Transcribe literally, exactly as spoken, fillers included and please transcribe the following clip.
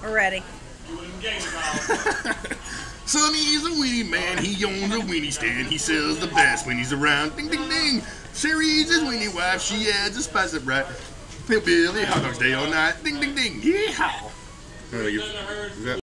We're ready. Sonny is a weenie man, he owns a weenie stand, he sells the best when he's around. Ding, ding, ding. Sherry's his weenie wife, she adds a spice up right. Hillbilly Hotdogs day all night. Ding, ding, ding. Yeehaw.